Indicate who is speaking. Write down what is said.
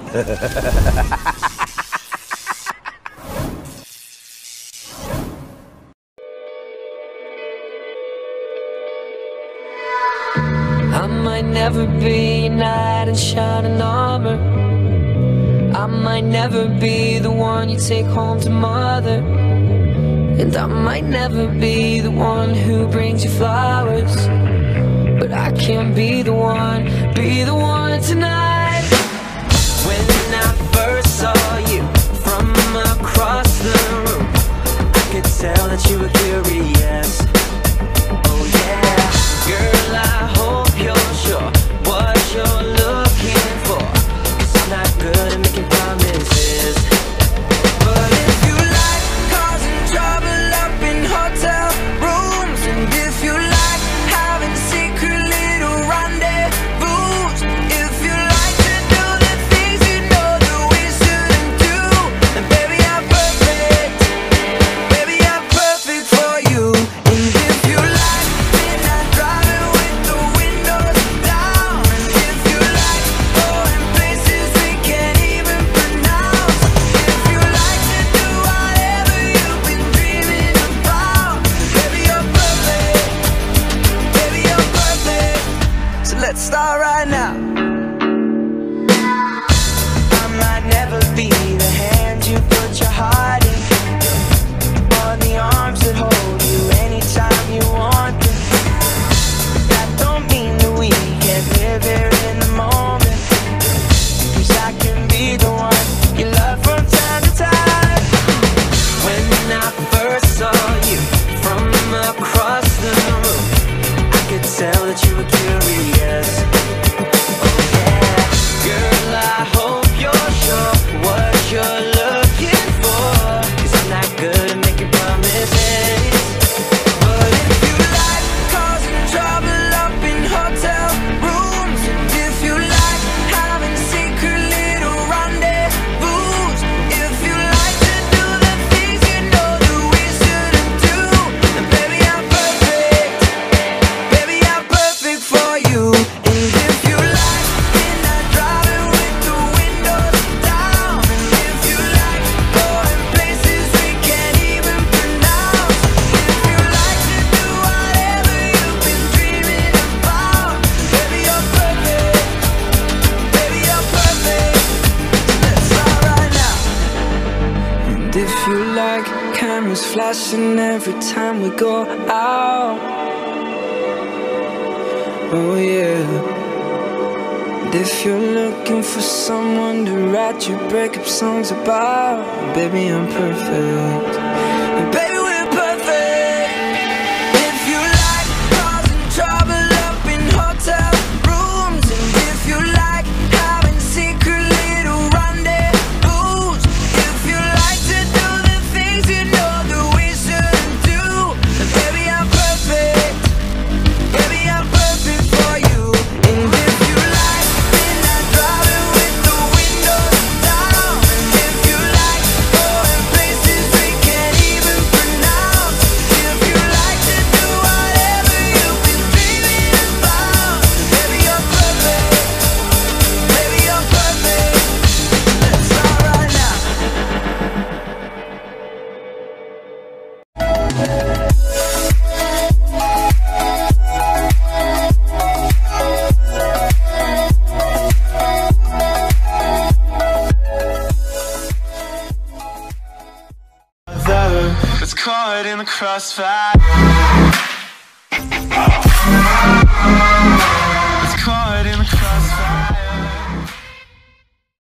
Speaker 1: I might never be a knight in shining armor. I might never be the one you take home to mother. And I might never be the one who brings you flowers, but I can be the one tonight. When I first saw you from across the room, I could tell that you were curious. Oh yeah, girl, I hope you're sure what you're looking for, 'cause I'm not good at making promises. But if you like causing trouble up in hotel rooms, and if you like having secret little rendezvous, if you like to do the things you know that we shouldn't do, then baby, I'm perfect. Baby, I'm perfect for you. And if you like midnight driving with the windows down, and if you like going places we can't even pronounce, if you like to do whatever you've been dreaming about, baby, you're perfect. Baby, you're perfect. So let's start right now. I might never be the hand you put your heart in, or the arms that hold you anytime you want them. That don't mean that we can't live here in the moment, 'cause I can be the one you love from time to time. When I first saw you from across the room, I could tell that you were curious. Oh yeah, girl, I hope you're sure what you're looking for, 'cause I'm not good at making promises. But if you like causing trouble up in hotel rooms, and if you like having secret little rendezvous, if you like to do the things you know that we shouldn't do, then baby, I'm perfect. Baby, I'm perfect for you. And if you like midnight driving with the windows down, and if you like going places we can't even pronounce, if you like to do whatever you've been dreaming about, baby, you're perfect. Baby, you're perfect. So let's start right now. And if you like cameras flashing every time we go out, oh yeah. And if you're looking for someone to write your breakup songs about, baby, I'm perfect. And baby, we're perfect. If you like causing trouble up in hotel rooms, and if you like having secret little rendezvous, if you like to do the things you know that we shouldn't do, then baby, I'm perfect. Baby, I'm perfect for you. And if you like midnight driving with the windows down, and if you like going places we can't even pronounce, if you like to do whatever you've been dreaming about, baby, you're perfect. Baby, you're perfect. Let's start right now.
Speaker 2: That's caught in the crossfire.